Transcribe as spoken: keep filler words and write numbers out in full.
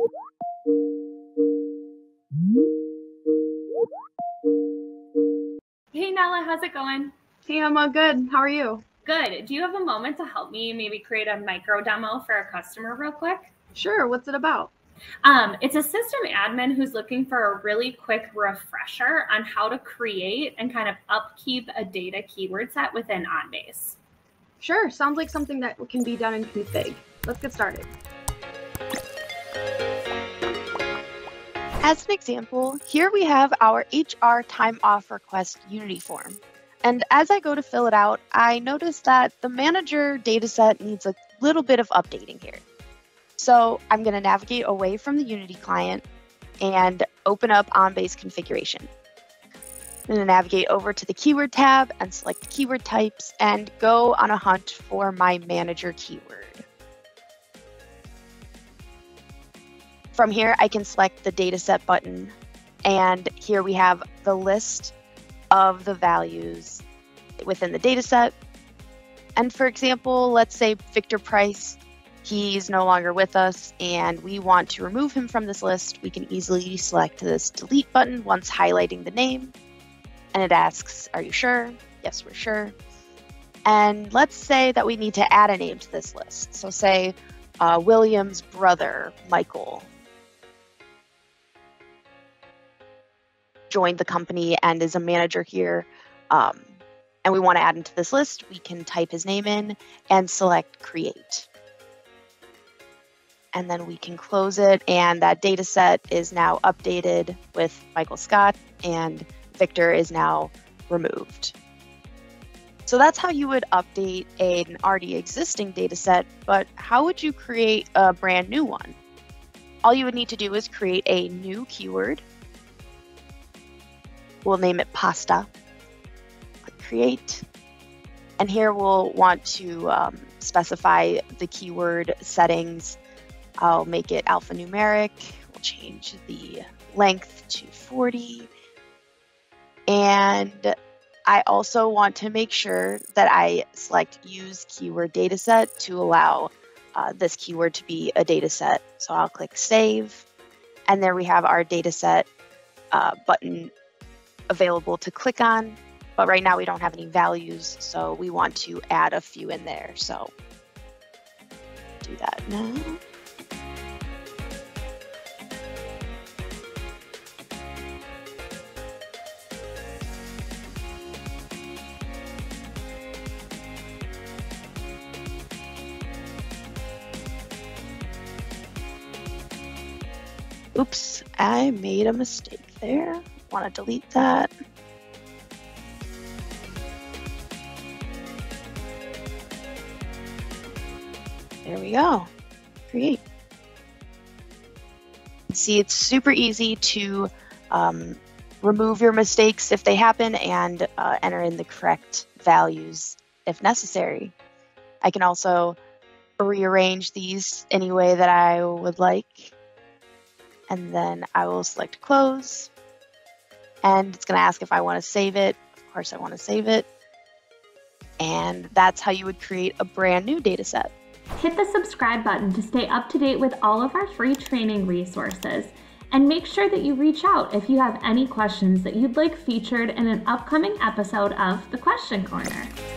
Hey Nella, how's it going? Hey Emma, good. How are you? Good. Do you have a moment to help me maybe create a micro demo for a customer real quick? Sure. What's it about? Um, it's a system admin who's looking for a really quick refresher on how to create and kind of upkeep a data keyword set within OnBase. Sure. Sounds like something that can be done in config. Let's get started. As an example, here we have our H R time off request Unity form. And as I go to fill it out, I notice that the manager dataset needs a little bit of updating here. So I'm going to navigate away from the Unity client and open up OnBase configuration. I'm going to navigate over to the keyword tab and select keyword types and go on a hunt for my manager keyword. From here, I can select the dataset button, and here we have the list of the values within the dataset. And for example, let's say Victor Price, he's no longer with us and we want to remove him from this list. We can easily select this delete button once highlighting the name. And it asks, are you sure? Yes, we're sure. And let's say that we need to add a name to this list. So say uh, William's brother, Michael, joined the company and is a manager here. Um, and we want to add him to this list. We can type his name in and select create. And then we can close it, and that data set is now updated with Michael Scott, and Victor is now removed. So that's how you would update an already existing data set, but how would you create a brand new one? All you would need to do is create a new keyword. We'll name it pasta. Click create. And here we'll want to um, specify the keyword settings. I'll make it alphanumeric. We'll change the length to forty. And I also want to make sure that I select use keyword dataset to allow uh, this keyword to be a dataset. So I'll click save. And there we have our dataset uh, button available to click on. But right now we don't have any values, so we want to add a few in there. So do that now. Oops, I made a mistake there. Want to delete that. There we go. Create. See, it's super easy to um, remove your mistakes if they happen and uh, enter in the correct values if necessary. I can also rearrange these any way that I would like. And then I will select close. And it's going to ask if I want to save it. Of course, I want to save it. And that's how you would create a brand new data set. Hit the subscribe button to stay up to date with all of our free training resources. And make sure that you reach out if you have any questions that you'd like featured in an upcoming episode of The Question Corner.